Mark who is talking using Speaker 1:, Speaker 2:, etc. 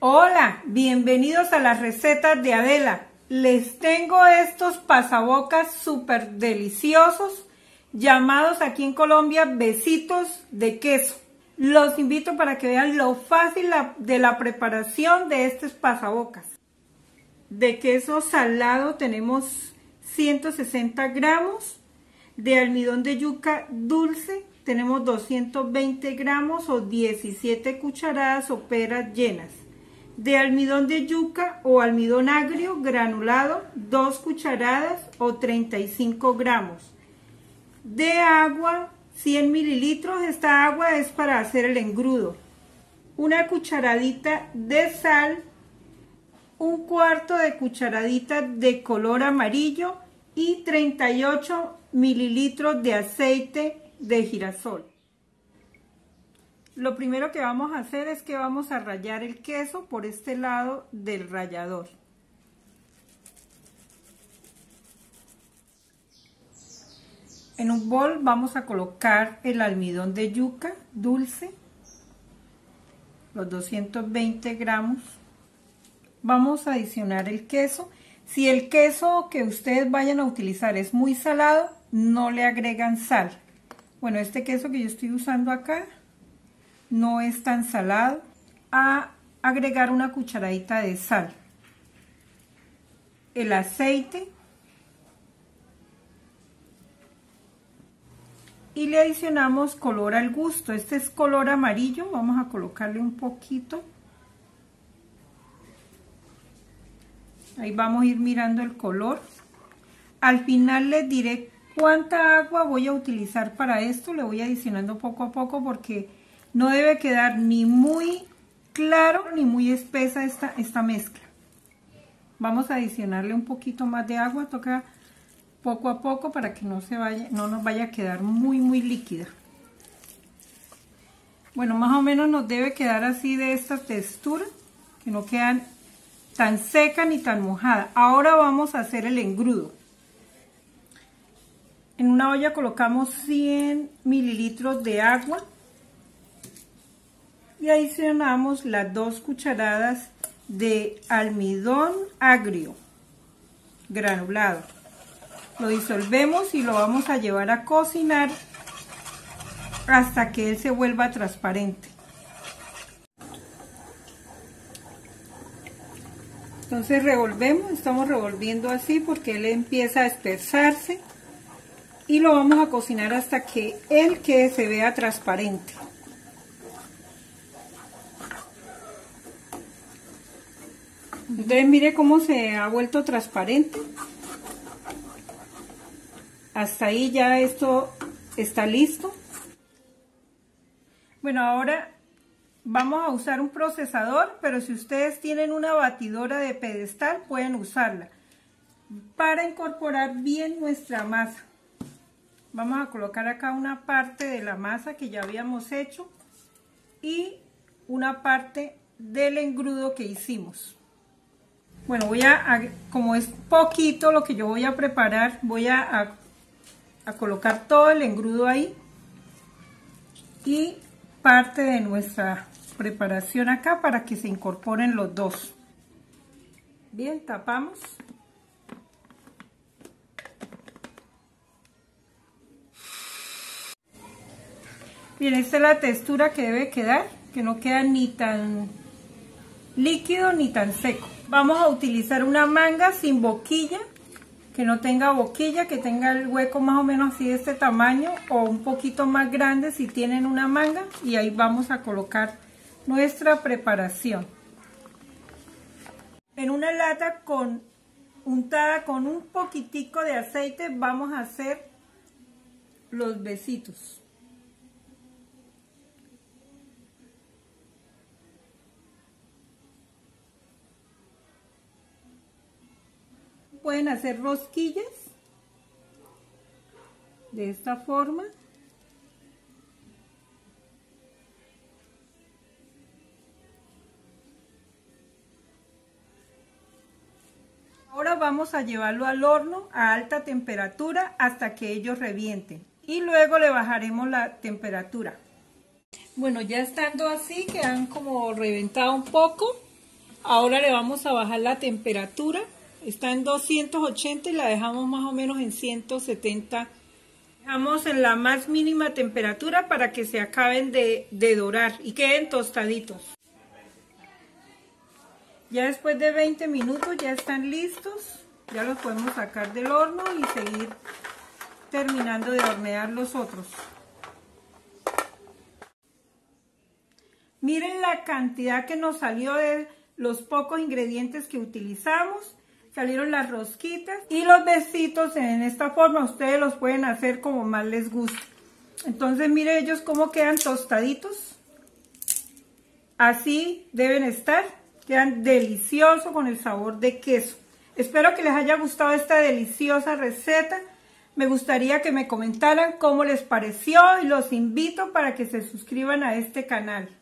Speaker 1: Hola, bienvenidos a las recetas de Adela. Les tengo estos pasabocas súper deliciosos llamados aquí en Colombia besitos de queso. Los invito para que vean lo fácil de la preparación de estos pasabocas. De queso salado tenemos 160 gramos. De almidón de yuca dulce tenemos 220 gramos o 17 cucharadas soperas llenas. De almidón de yuca o almidón agrio granulado, 2 cucharadas o 35 gramos. De agua, 100 mililitros. Esta agua es para hacer el engrudo. Una cucharadita de sal, un cuarto de cucharadita de color amarillo y 38 mililitros de aceite de girasol. Lo primero que vamos a hacer es que vamos a rallar el queso por este lado del rallador. En un bol vamos a colocar el almidón de yuca dulce, los 220 gramos. Vamos a adicionar el queso. Si el queso que ustedes vayan a utilizar es muy salado, no le agregan sal. Bueno, este queso que yo estoy usando acá no es tan salado. A agregar una cucharadita de sal, el aceite y le adicionamos color al gusto. Este es color amarillo, vamos a colocarle un poquito. Ahí vamos a ir mirando el color. Al final les diré cuánta agua voy a utilizar para esto. Le voy adicionando poco a poco porque no debe quedar ni muy claro ni muy espesa esta mezcla. Vamos a adicionarle un poquito más de agua. Toca poco a poco para que no nos vaya a quedar muy líquida. Bueno, más o menos nos debe quedar así de esta textura, que no quedan tan seca ni tan mojada. Ahora vamos a hacer el engrudo. En una olla colocamos 100 mililitros de agua y adicionamos las 2 cucharadas de almidón agrio granulado. Lo disolvemos y lo vamos a llevar a cocinar hasta que él se vuelva transparente. Entonces revolvemos, estamos revolviendo así porque él empieza a espesarse y lo vamos a cocinar hasta que se vea transparente. Entonces mire cómo se ha vuelto transparente. Hasta ahí ya esto está listo. Bueno, ahora vamos a usar un procesador, pero si ustedes tienen una batidora de pedestal pueden usarla para incorporar bien nuestra masa. Vamos a colocar acá una parte de la masa que ya habíamos hecho y una parte del engrudo que hicimos. Bueno, como es poquito lo que yo voy a preparar, voy a colocar todo el engrudo ahí y parte de nuestra preparación acá para que se incorporen los dos. Bien, tapamos. Bien, esta es la textura que debe quedar, que no queda ni tan líquido ni tan seco. Vamos a utilizar una manga sin boquilla, que no tenga boquilla, que tenga el hueco más o menos así de este tamaño o un poquito más grande si tienen una manga, y ahí vamos a colocar nuestra preparación. En una lata untada con un poquitico de aceite vamos a hacer los besitos. Pueden hacer rosquillas de esta forma. Ahora vamos a llevarlo al horno a alta temperatura hasta que ellos revienten y luego le bajaremos la temperatura. Bueno, ya estando así, que han como reventado un poco, Ahora le vamos a bajar la temperatura. Está en 280 y la dejamos más o menos en 170. Dejamos en la más mínima temperatura para que se acaben de dorar y queden tostaditos. Ya después de 20 minutos ya están listos. Ya los podemos sacar del horno y seguir terminando de hornear los otros. Miren la cantidad que nos salió de los pocos ingredientes que utilizamos. Salieron las rosquitas y los besitos en esta forma. Ustedes los pueden hacer como más les guste. Entonces miren ellos cómo quedan tostaditos. Así deben estar. Quedan deliciosos con el sabor de queso. Espero que les haya gustado esta deliciosa receta. Me gustaría que me comentaran cómo les pareció y los invito para que se suscriban a este canal.